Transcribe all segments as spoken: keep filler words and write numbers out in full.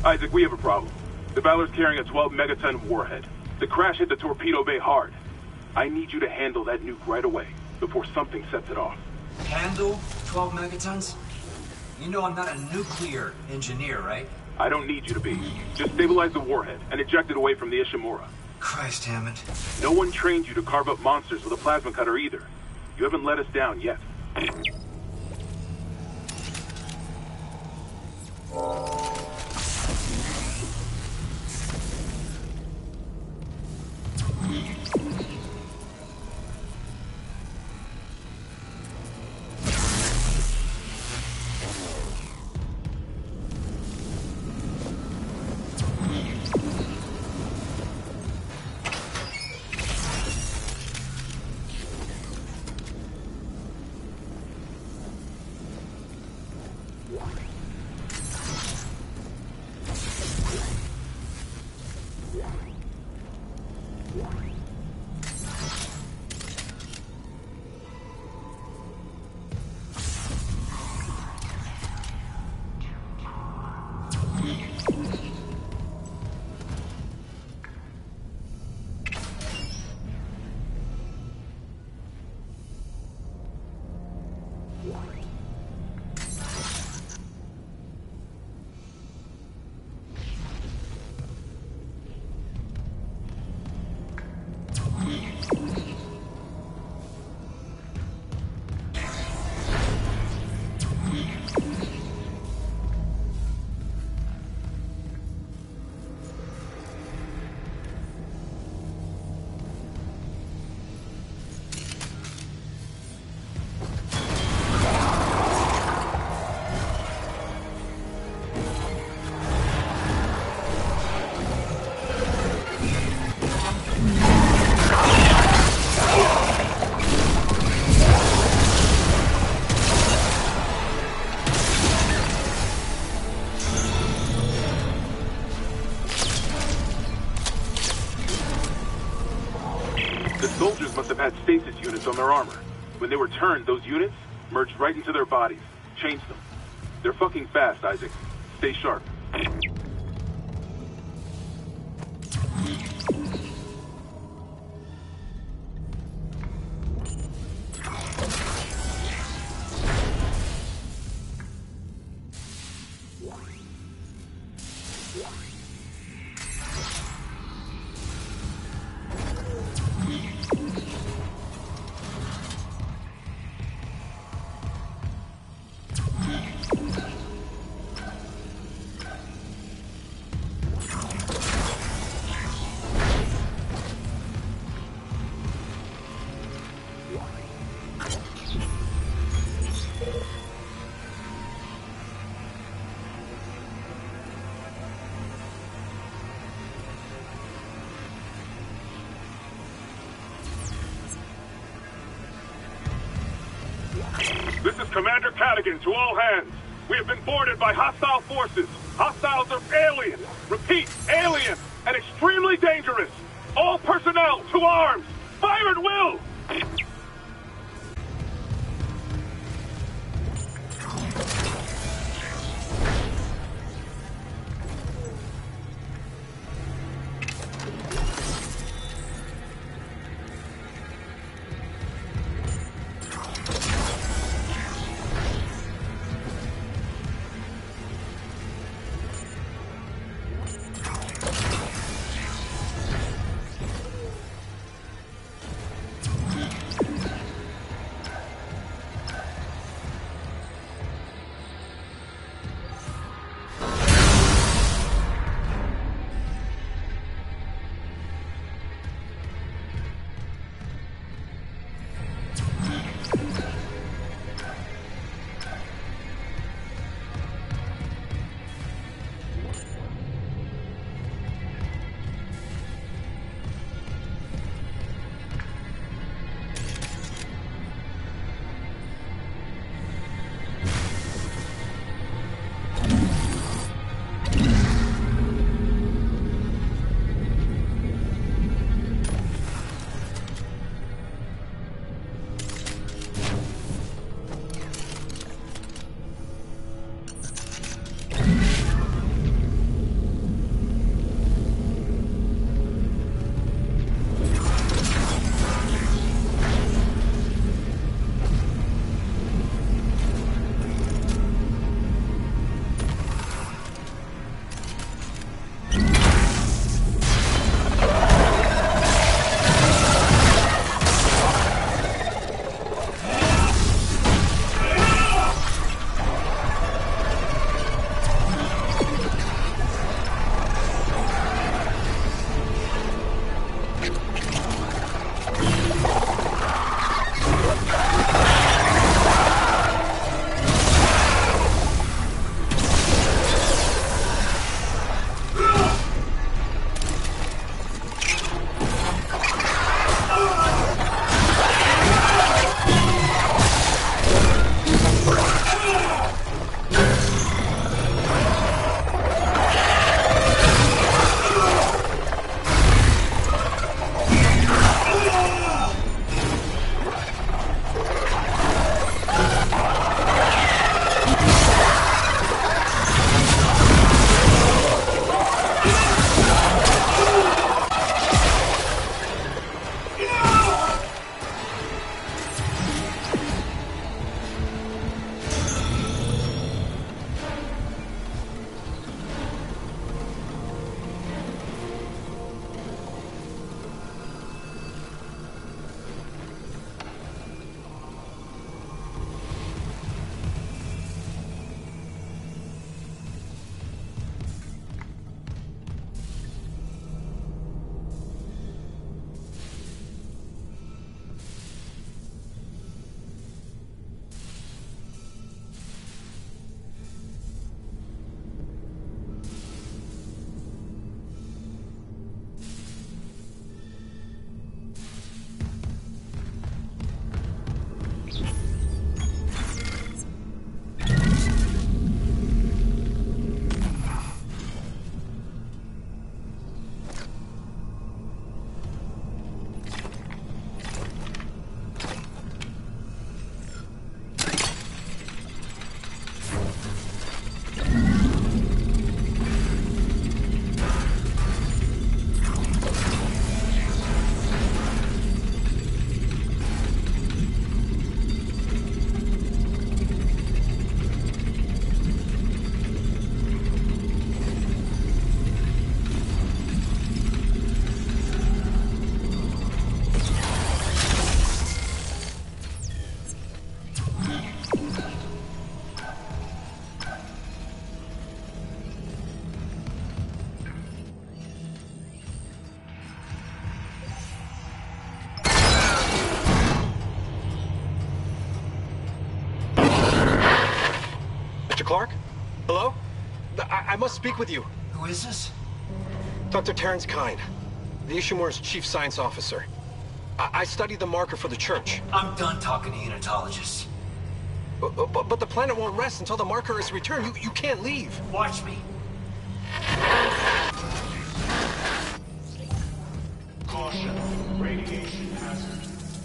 Isaac, we have a problem. The Valor's carrying a twelve megaton warhead. The crash hit the torpedo bay hard. I need you to handle that nuke right away, before something sets it off. Handle twelve megatons? You know I'm not a nuclear engineer, right? I don't need you to be. Just stabilize the warhead and eject it away from the Ishimura. Christ, Hammond. No one trained you to carve up monsters with a plasma cutter either. You haven't let us down yet. Must have had stasis units on their armor. When they were turned, those units merged right into their bodies, changed them. They're fucking fast, Isaac. Stay sharp. This is Commander Cadigan to all hands. We have been boarded by hostile forces. Hostiles are alien. Repeat, alien and extremely dangerous. All personnel to arms. Fire at will. Clark? Hello? I, I must speak with you. Who is this? Doctor Terrence Kyne, the Ishimura's chief science officer. I, I studied the marker for the church. I'm done talking to unitologists. But, but, but the planet won't rest until the marker is returned. You, you can't leave. Watch me. Caution. Radiation hazard.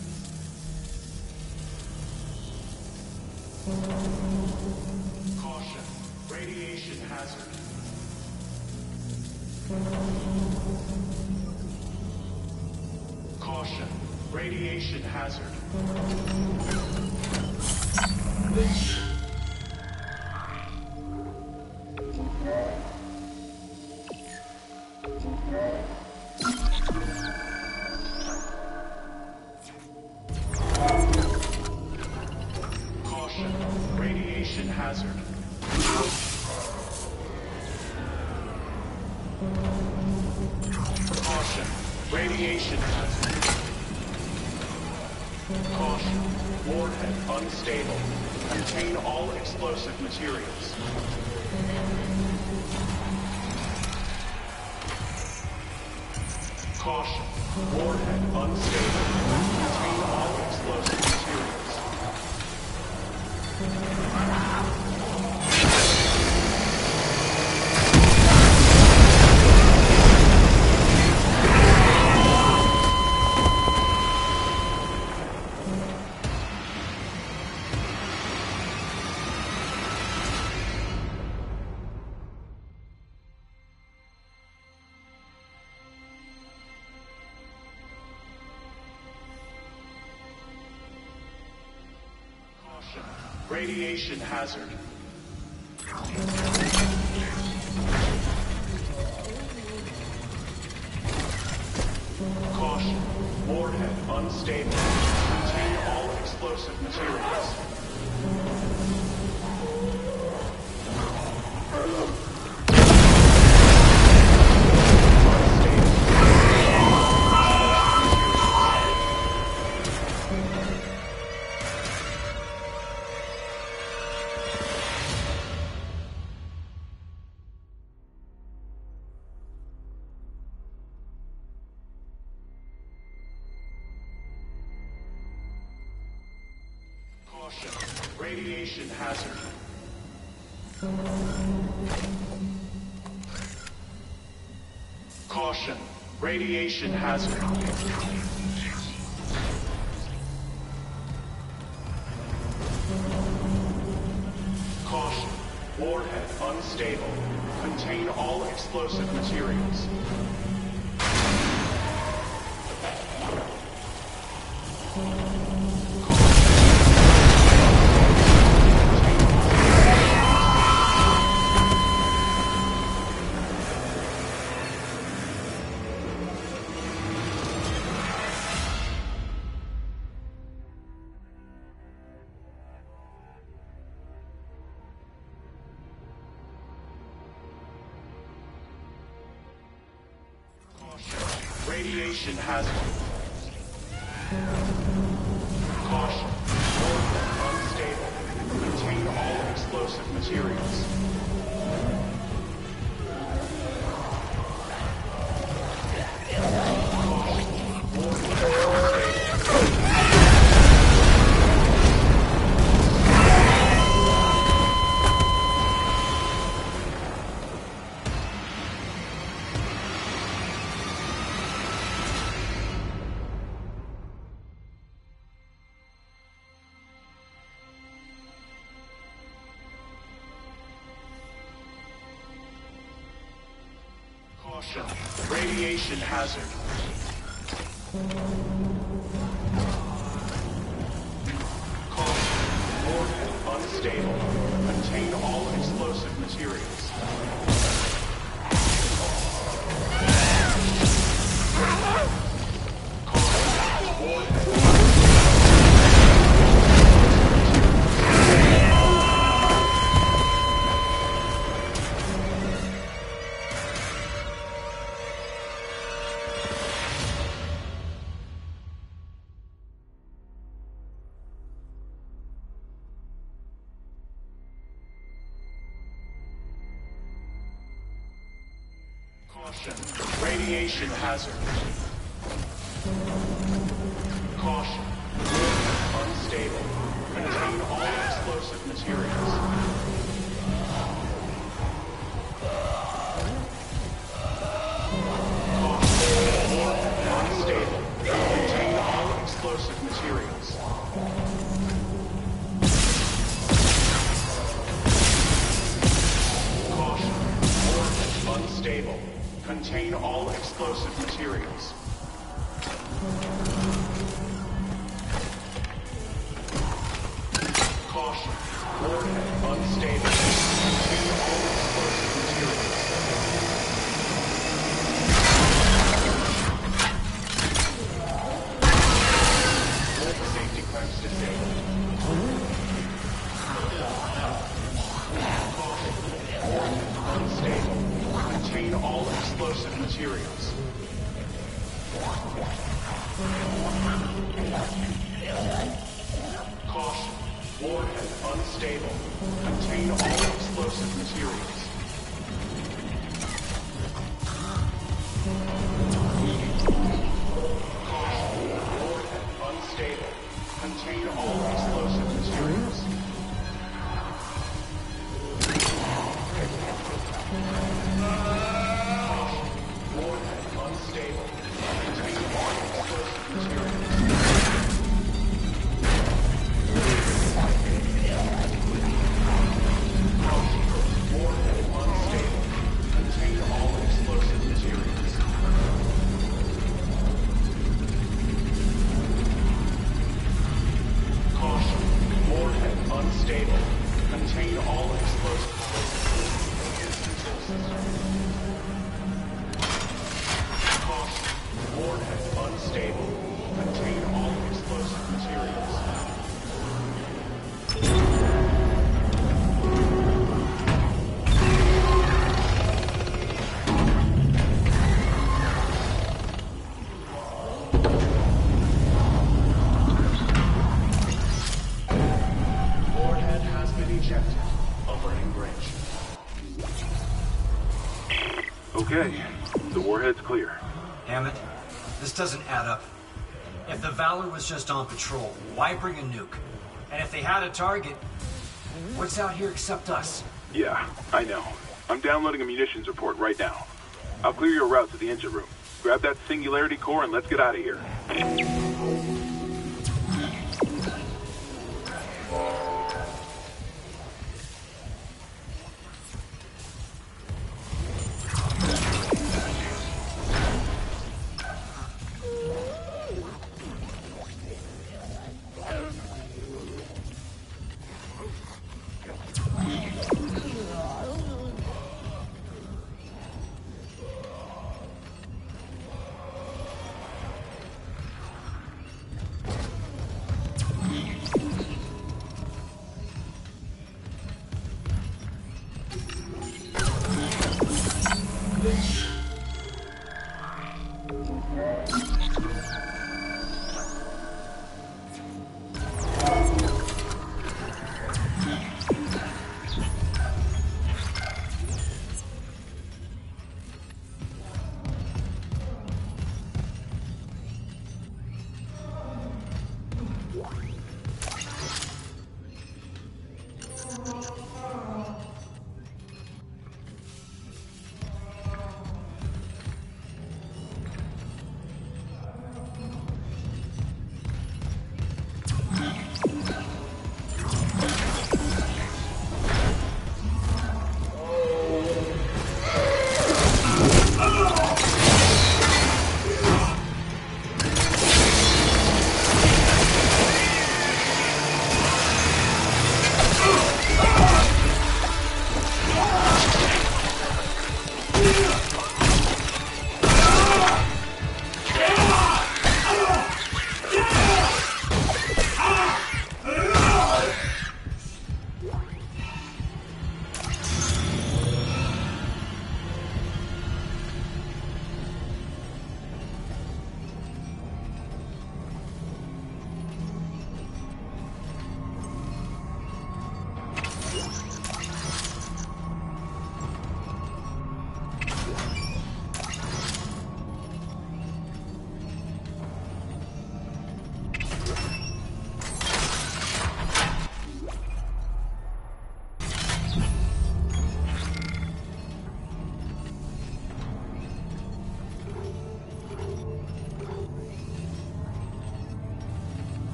Caution. Radiation hazard. Caution. Radiation hazard. Caution. Radiation hazard. Caution. Radiation hazard. Caution. Warhead unstable. Contain all explosive materials. Caution. Warhead unstable. Contain all explosive materials. Radiation hazard. Caution. Warhead unstable. Contain all explosive materials. Caution. Radiation hazard. Caution. Radiation hazard. Caution. Warhead unstable. Contain all explosive materials. Radiation hazard. Caution. Warhead unstable. Contain all explosive materials. Caution. Warhead unstable. Caution. Radiation hazard. Caution. Warhead unstable. Contain all explosive materials. Caution. Warhead. Caution. Radiation hazard. Caution. Unstable. Contain all explosive materials. Unstable. Contain all explosive materials. Caution. Warhead unstable. Contain all explosive materials. Caution. Warhead unstable. Contain all explosive materials. Safety clamps disabled. Warhead unstable. Contain all explosive materials. Caution. Warhead unstable. Contain all explosive materials. Caution. Warhead unstable. Contain all explosive materials. Caution. Warhead unstable. Contain all explosive materials. Warhead unstable. Contain all explosive materials. Caution. Warhead unstable. Contain all explosive Caution. Warhead unstable. Contain all explosive materials. Warhead has been ejected. Alerting bridge. Okay, the warhead's clear. Hammond, this doesn't add up. If the Valor was just on patrol, why bring a nuke? And if they had a target, what's out here except us? Yeah, I know. I'm downloading a munitions report right now. I'll clear your route to the engine room. Grab that Singularity core and let's get out of here.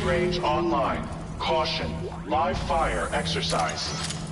range online. Caution, live fire exercise.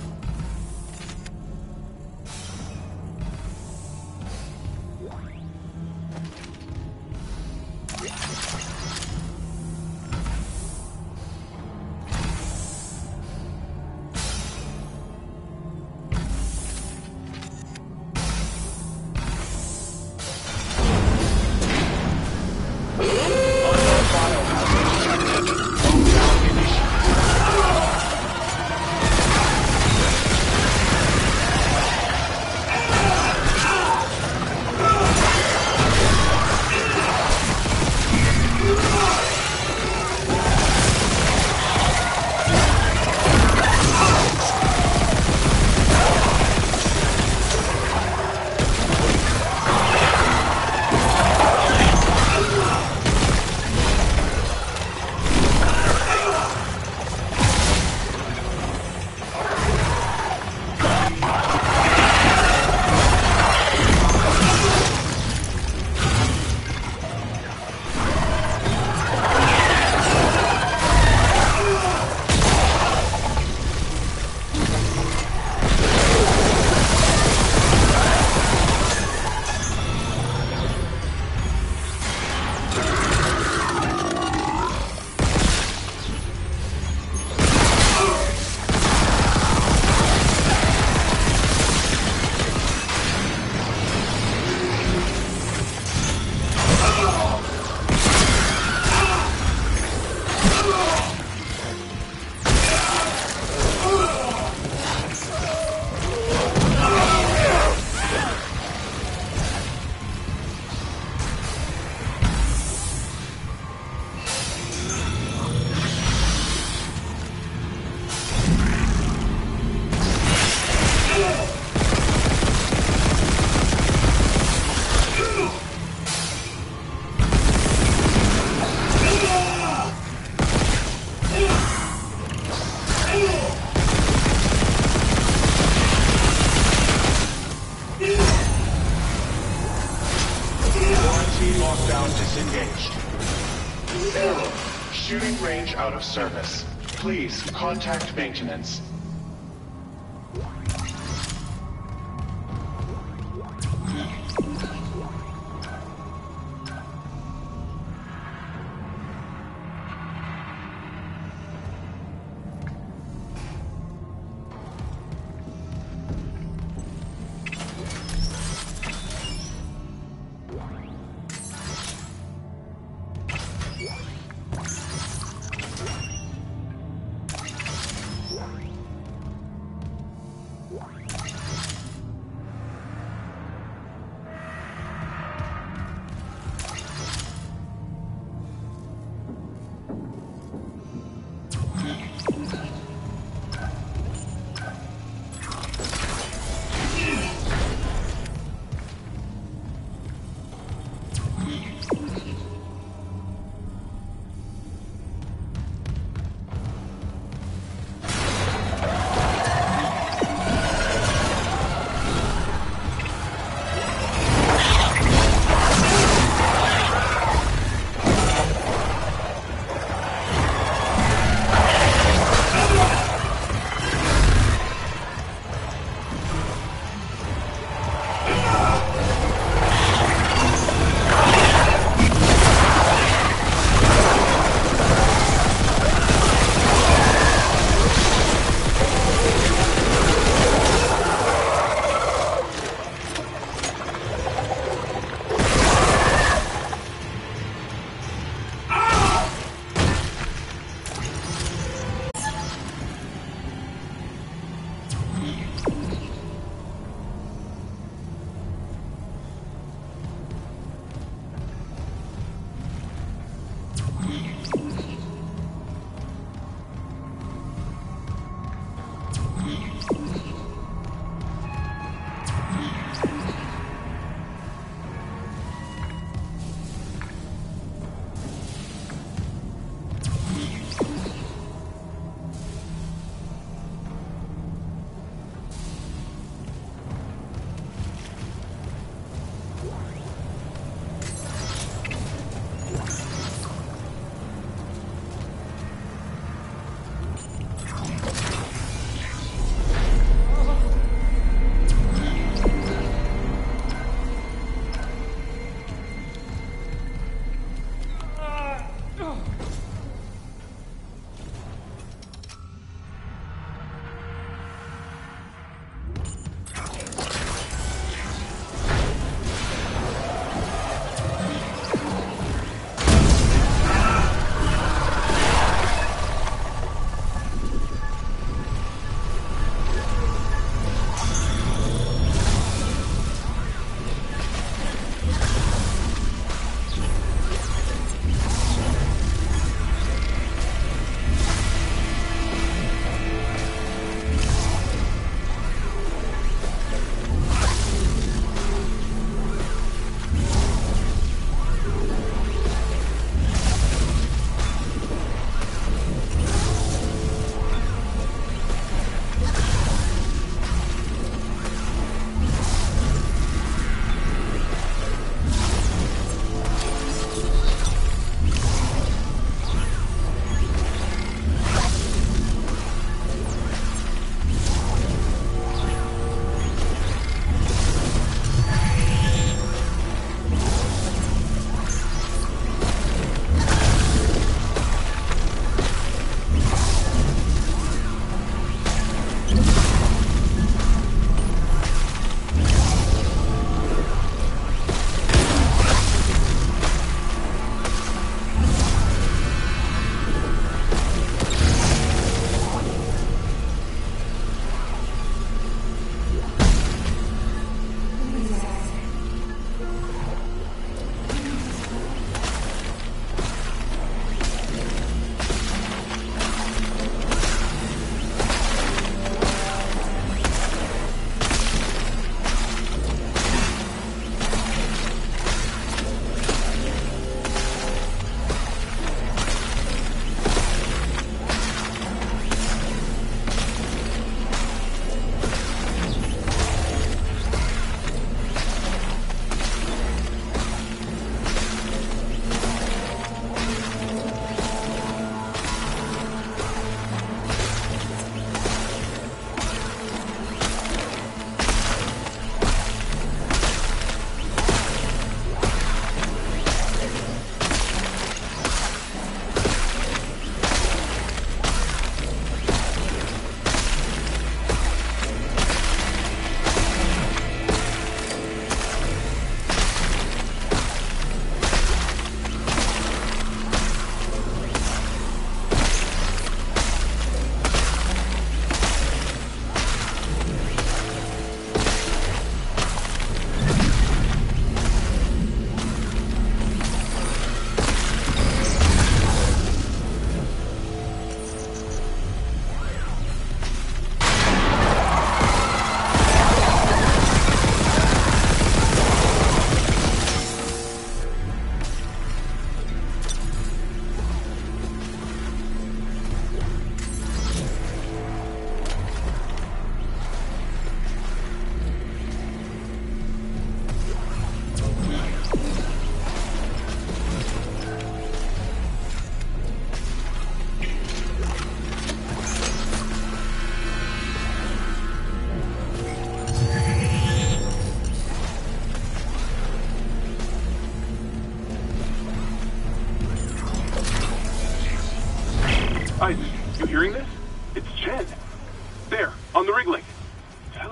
Error. Shooting range out of service. Please contact maintenance.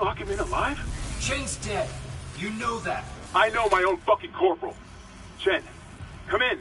lock him in alive? Chen's dead. You know that. I know my own fucking corporal. Chen, come in.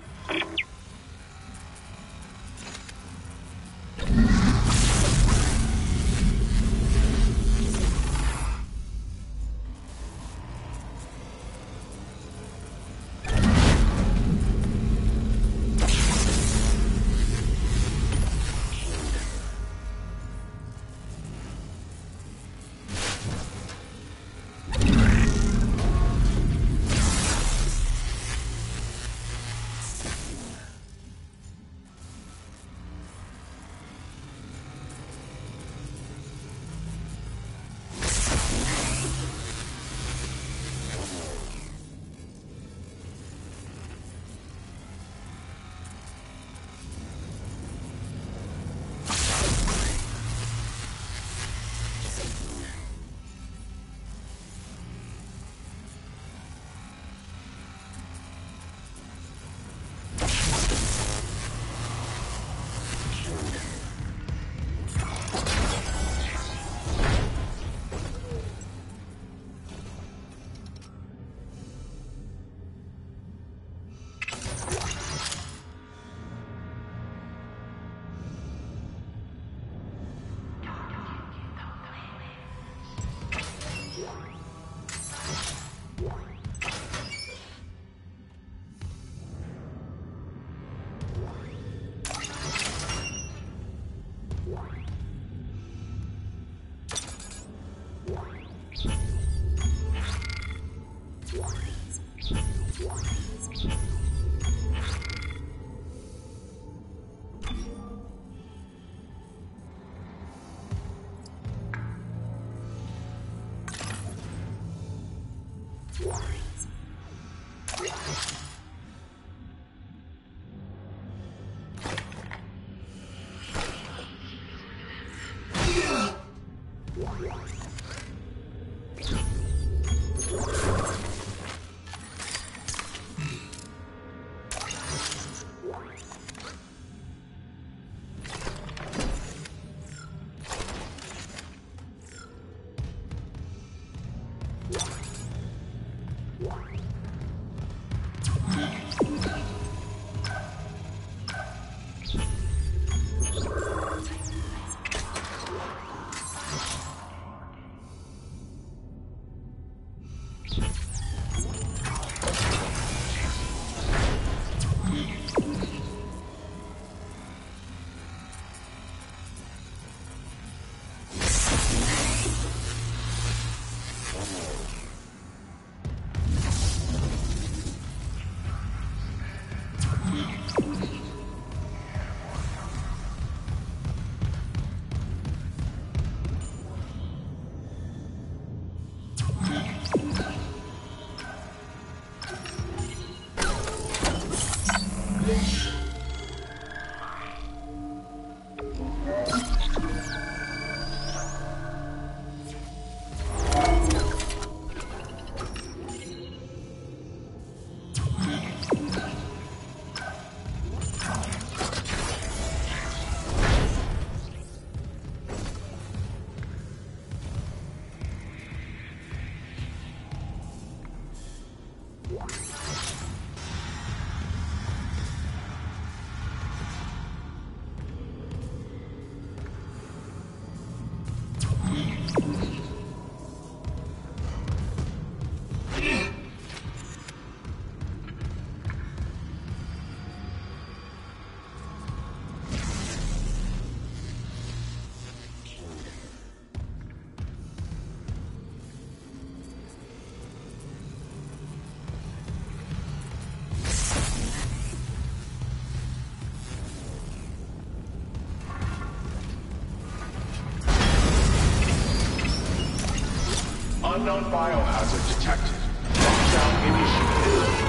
Unknown biohazard detected. Lockdown initiated.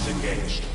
disengaged.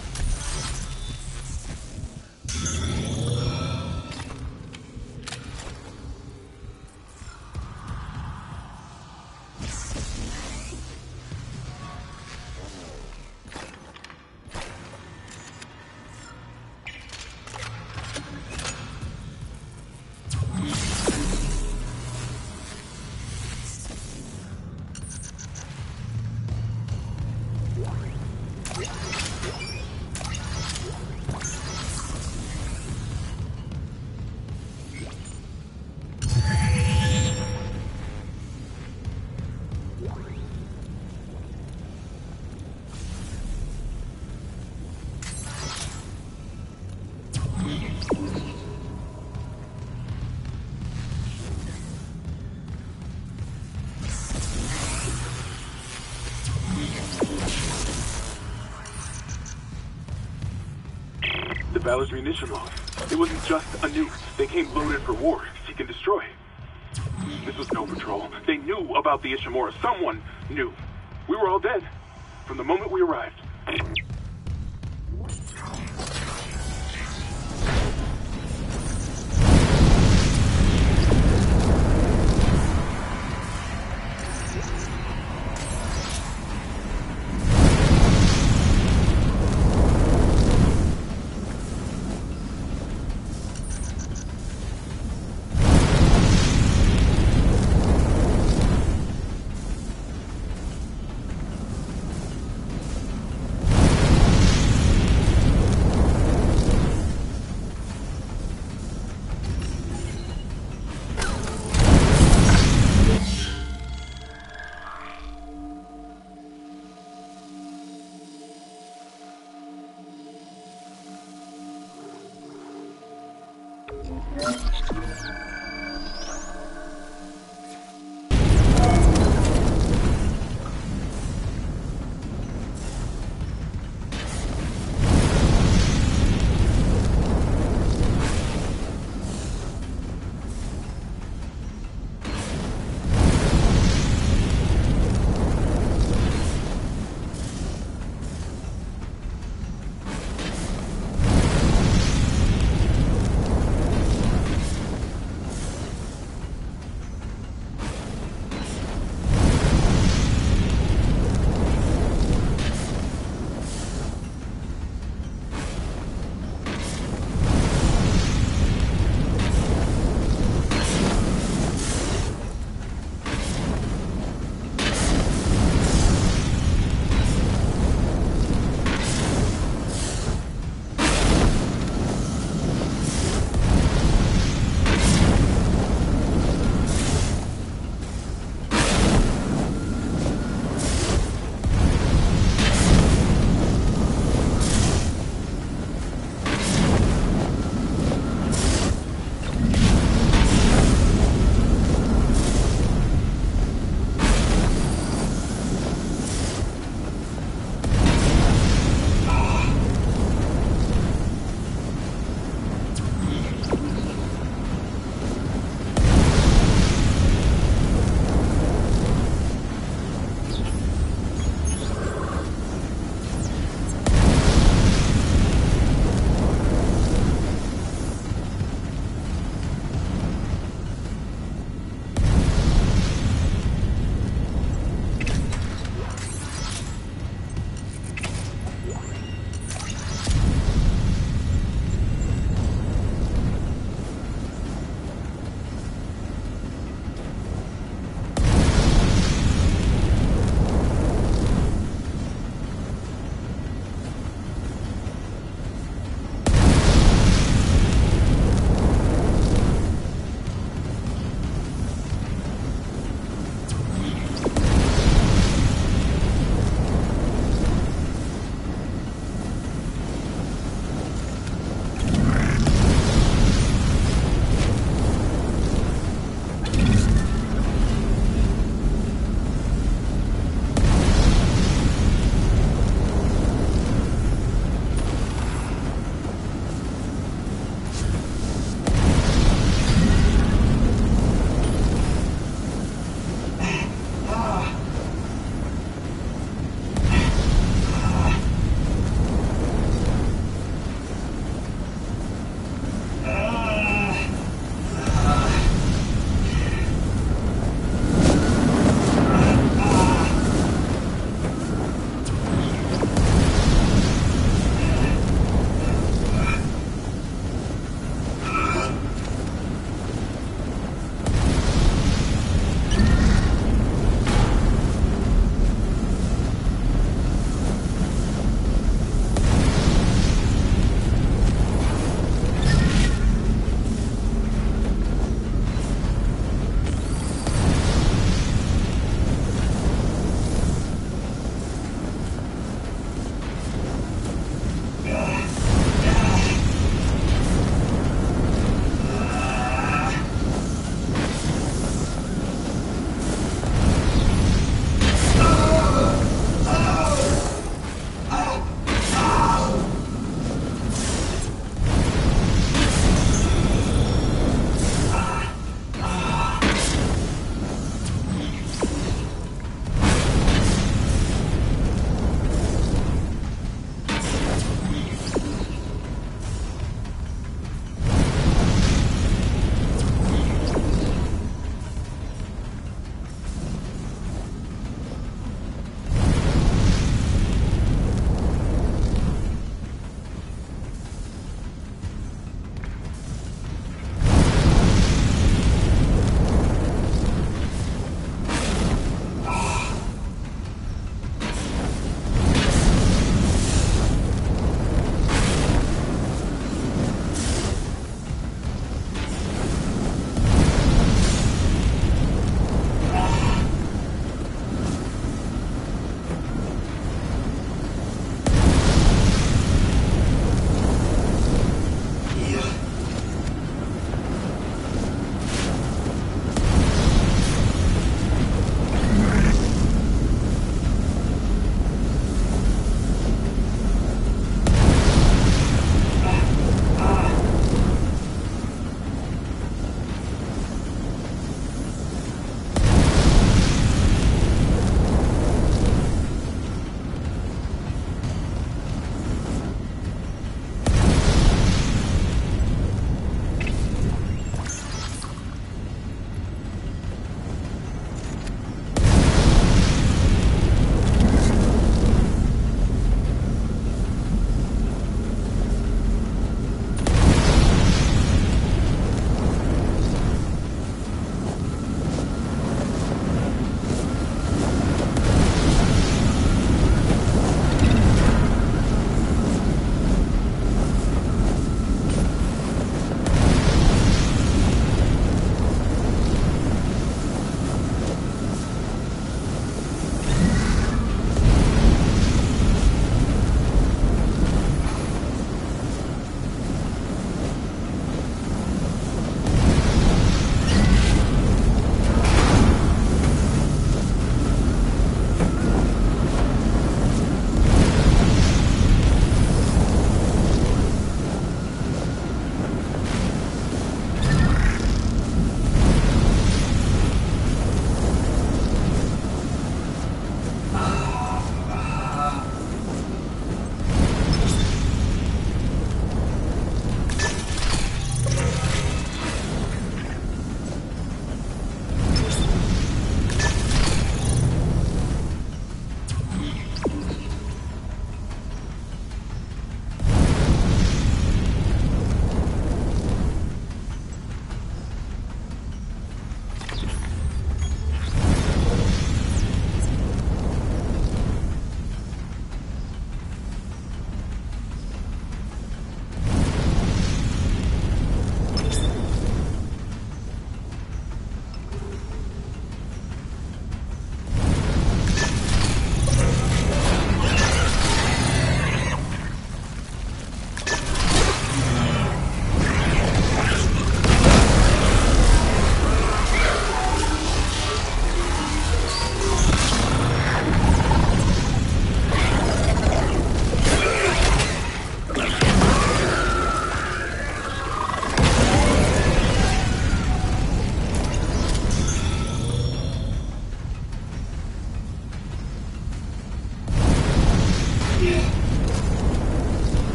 The Valor's munition log. It wasn't just a nuke. They came loaded for war, seek and destroy. This was no patrol. They knew about the Ishimura. Someone knew. We were all dead from the moment we arrived.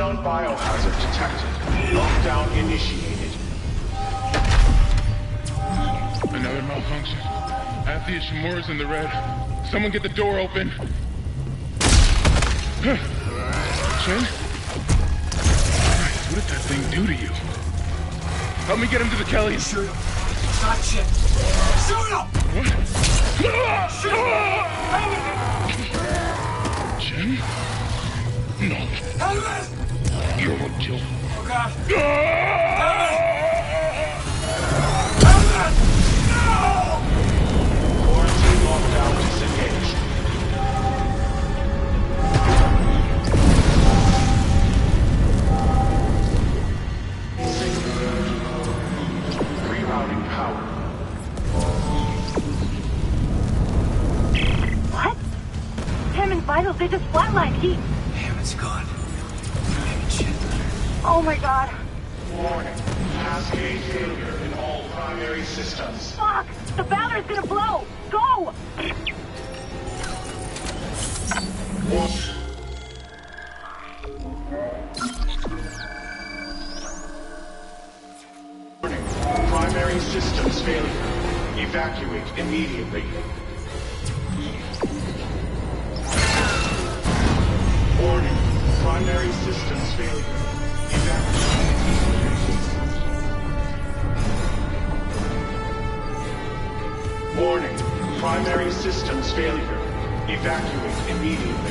Unknown biohazard detected. Lockdown initiated. Another malfunction. Half the Ishimura's in the red. Someone get the door open. Huh. Chen? Christ, what did that thing do to you? Help me get him to the Kellys. Shoot him. It's not shit. Shoot him! What? Shoot him! Chen? No. Helmet! You will kill. Oh, God. Quarantine lockdown disengaged. Rerouting power. What? Hammond's vitals, they just flatlined. He... Hammond's gone. Hammond shit. Oh my god. Warning. Cascade failure in all primary systems. Fuck! The Valor's gonna blow! Go! Warning. Primary systems failure. Evacuate immediately. Warning. Primary systems failure. Evacuate. Warning. Primary systems failure. Evacuate immediately.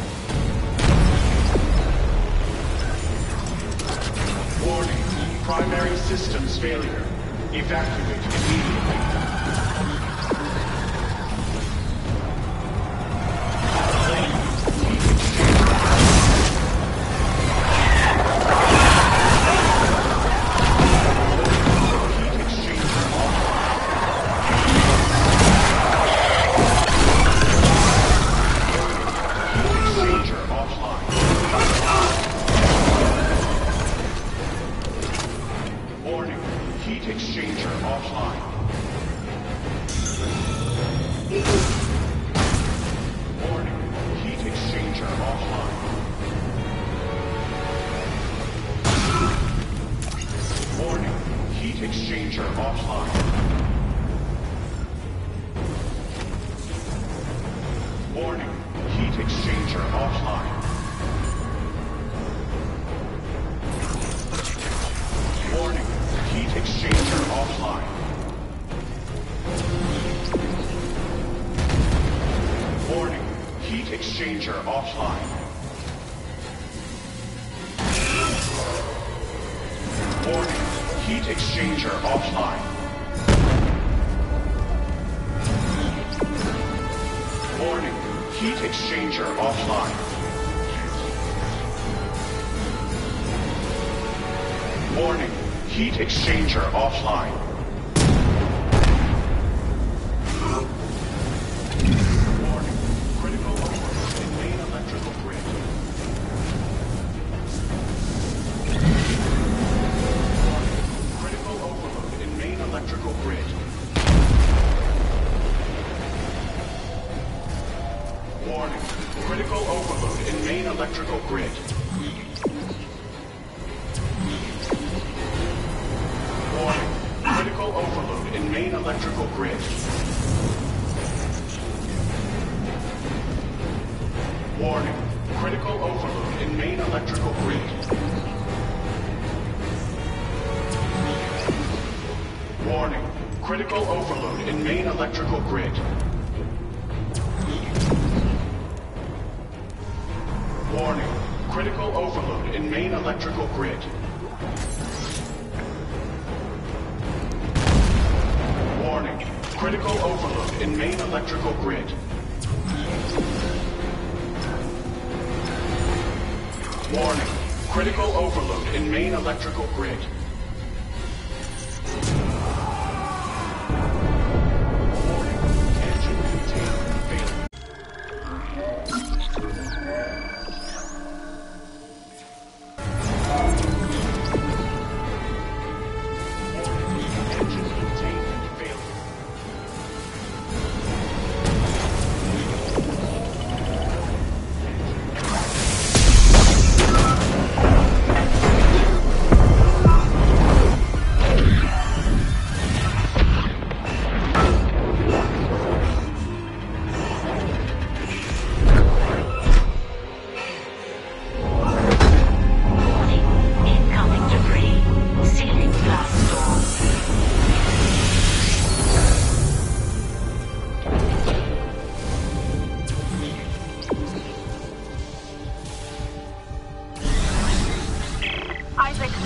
Warning. Primary systems failure. Evacuate immediately.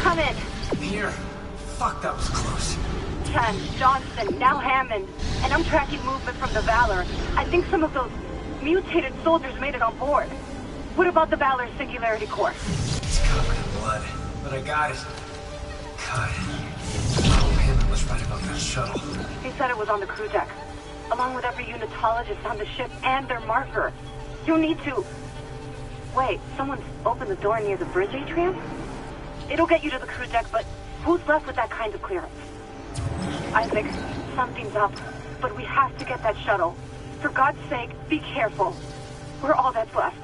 Come in. Here. Fuck, that was close. Chen, Johnson, now Hammond. And I'm tracking movement from the Valor. I think some of those mutated soldiers made it on board. What about the Valor's Singularity Core? It's covered in blood, but I got it. God. Oh, Hammond was right about that shuttle. He said it was on the crew deck, along with every unitologist on the ship and their marker. You need to... Wait, someone's opened the door near the bridge atrium? It'll get you to the crew deck, but who's left with that kind of clearance? Isaac, something's up, but we have to get that shuttle. For God's sake, be careful. We're all that's left.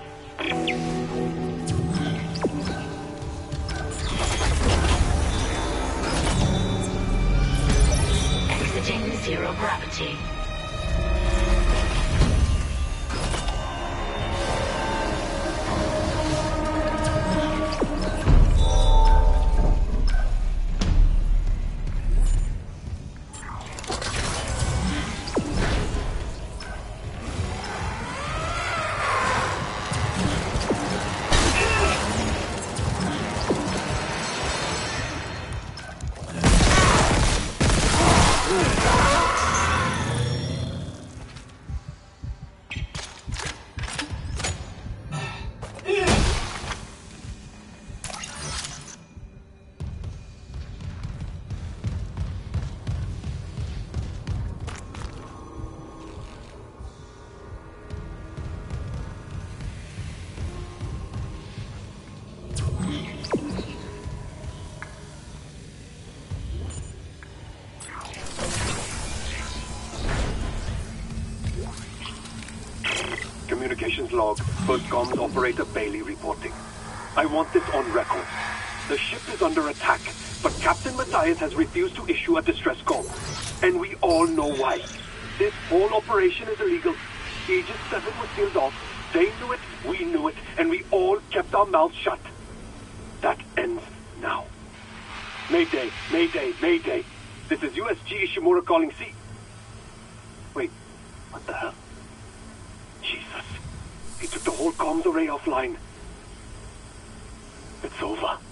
Exiting zero gravity. Communications log. First comms operator Bailey reporting. I want this on record. The ship is under attack, but Captain Matthias has refused to issue a distress call. And we all know why. This whole operation is illegal. Aegis seven was sealed off. They knew it, we knew it, and we all kept our mouths shut. That ends now. Mayday, Mayday, Mayday. This is U S G Ishimura calling C. Wait, what the hell? Jesus. He took the whole comms array offline. It's over.